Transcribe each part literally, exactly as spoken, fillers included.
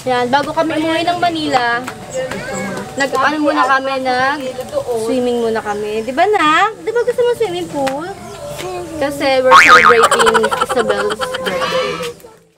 Yan, bago kami umuwi ng Manila, nag-ano muna kami, nag-swimming muna kami. Di ba, nak? Di ba gusto mo swimming pool? Kasi we're celebrating Isabel's birthday.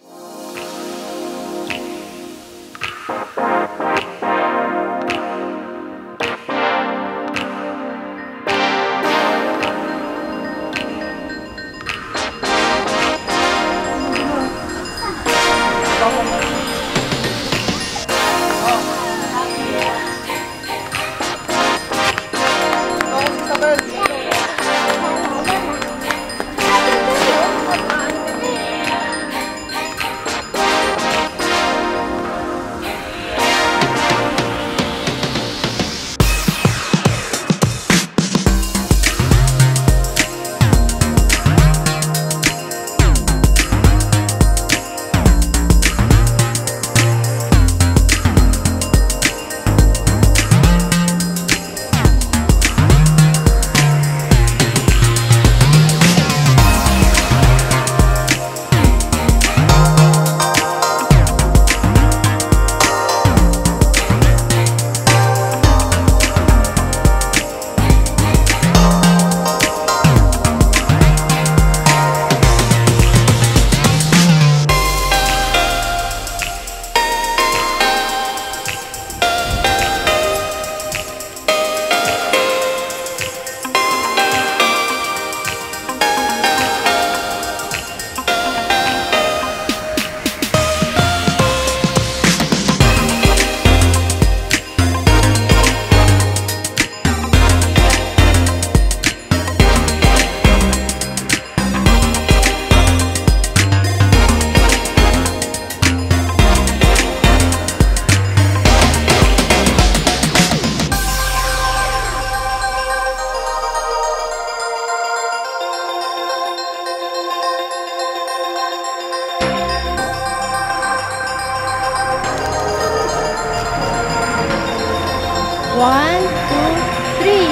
One, two, three.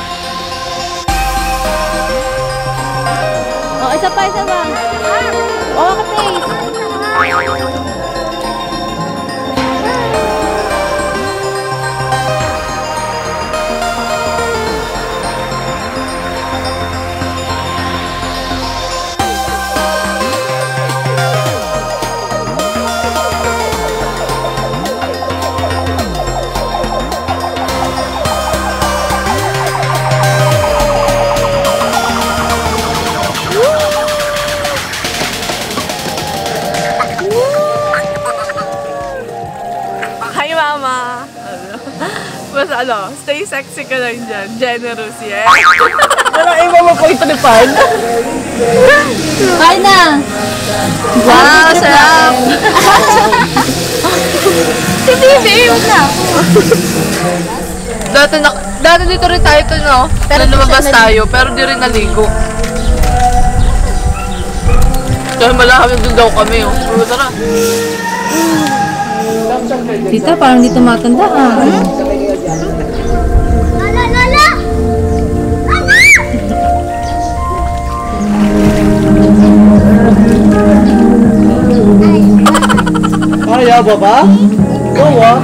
Oh, isa pa, isa pa. Oh, ka-face. Basta ano, stay sexy ka lang dyan. Generous, yeah. Parang iba mo po ito ni Pan. Kain na! Wow, sarap! Si Bibi, huwag na! Dati, na, dati dito rin tayo ito, no? Pero lumabas tayo, pero di rin naligo. Dahil malakami doon daw kami, oh. Pero tara. Tita, parang di tumatanda ah. Lala, lala! Lala! Kaya ba ba? Go ah!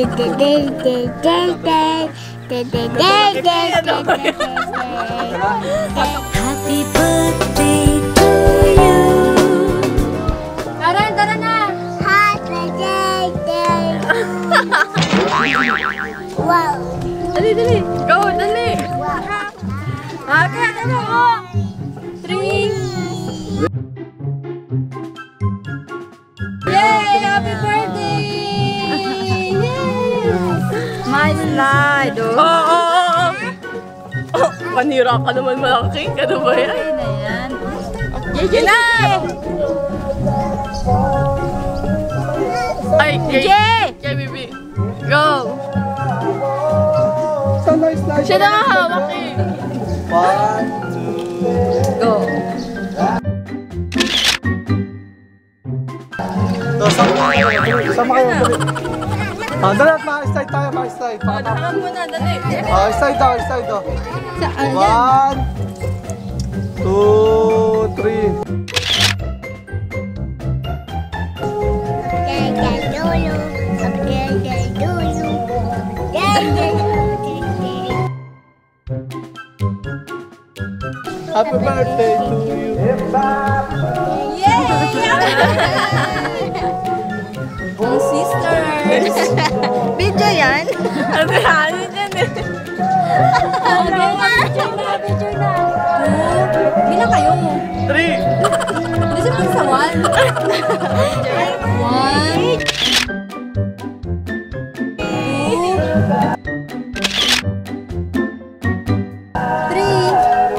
Happy birthday to you. Tara, tara na! Happy birthday to you. Wow. Dali, dali! Go, dali! Happy, tara ko! Three! Yay! Happy birthday! Yes! My slide! Oo, oo, oo! Oh, manira ka naman malaki. Ano ba yan? Okay na yan. Yay na! Ay, kay, Jay! kay Bibi. Go! Sa nice nice. Siya na nga hawak eh. One, two. Go! So, sama kayo. Sama kayo. Ah, dali at ma-slide tayo, ma-slide. Hawakan mo na, dali. Ah, slide daw, slide daw. Sa, ano yan? One, two, three. Happy birthday to you. Ang sisters! Video yan? Ano yan? Ano yan eh? Ano na? Picture na, picture na. Two. Bilang kayo. Three. Gusto mo sa one? One. Two. Three.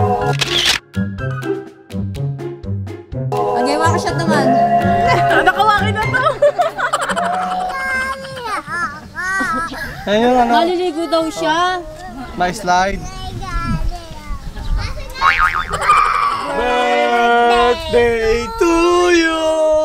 Okay, makashot naman. Nakawaki na to. Ayun yung ano, Maliligo daw siya. my slide. Birthday to you.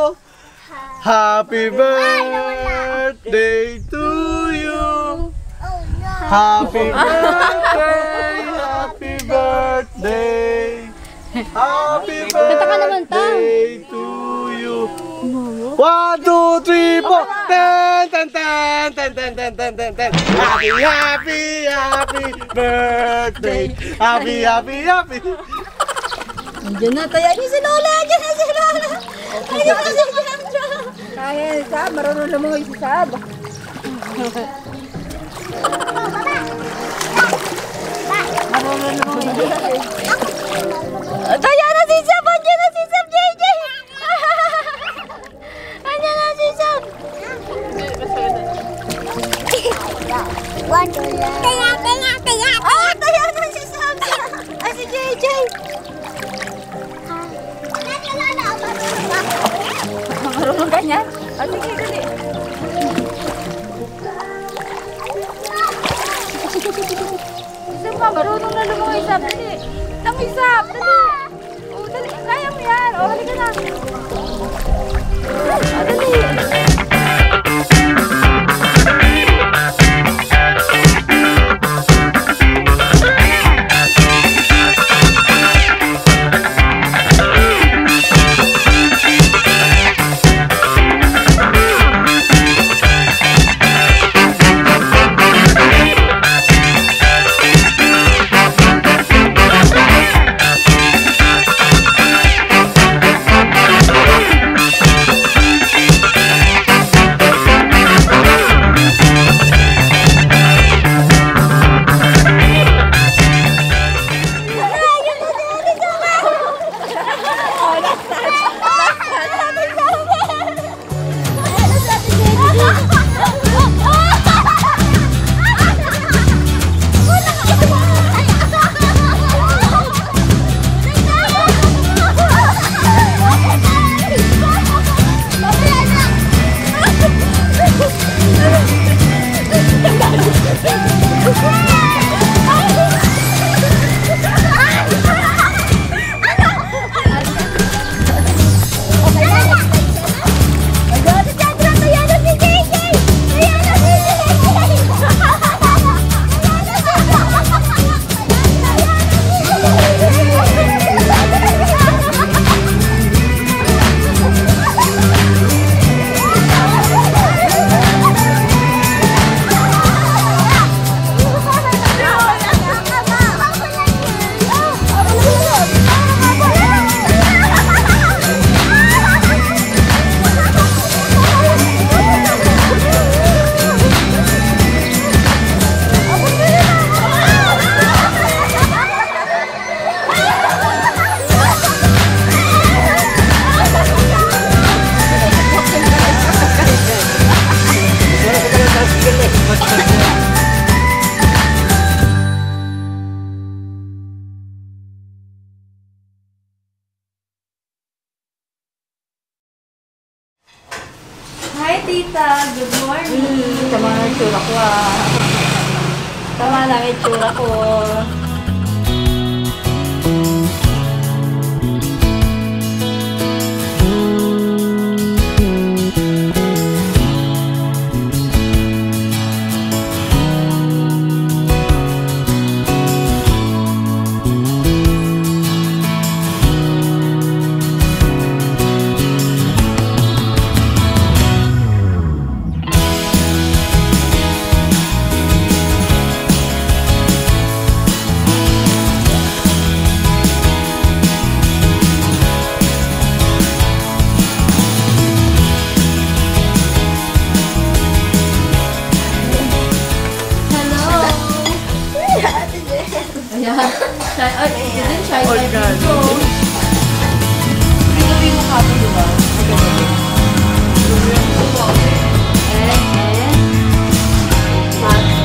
Happy birthday to you. Happy birthday, happy birthday. Happy Kanta ka naman, Ta. birthday to you. One, two, three, four. Ten, ten, ten, ten, ten, ten, ten, ten, ten. Happy, happy, happy birthday. Happy, happy, happy. Andiyan na, taya niyo si Lola. Andiyan na si Lola. Andiyan na si Lola. Kaya, Sab. Marunong lumungoy si Sab. Marunong lumungoy. Taya na si Sab. Andiyan na si Sab, J J. Andiyan na si Sab. Taya, taya, taya. Oh, taya na si Sab. Ay, si J J. Marunong ganyan? Ah, sige, dali. Isa pa, marunong na lumungoy, Sab. Dali. Langoy, Sab. Dali. Oh, dali. Kaya mo yan. Oh, halika na. Ah, dali. Good morning. Mm, tama na yung tsura ko ah. Tama na yung tsura ko. Ayan. Shy, ay, din shy type dito. Pinabi mo ka ito, di ba? And, and, maso.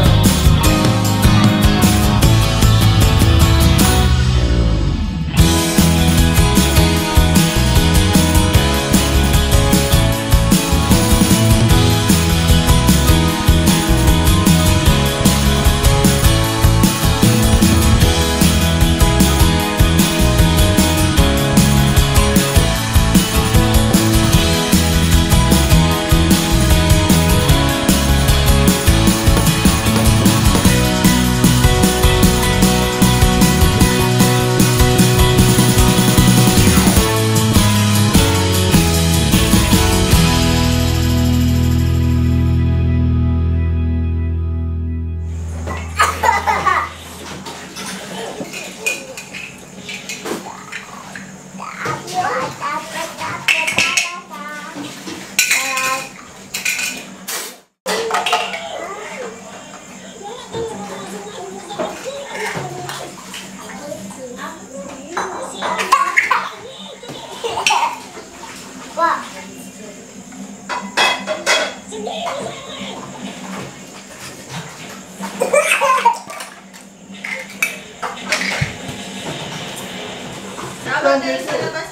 Dapat din sa labas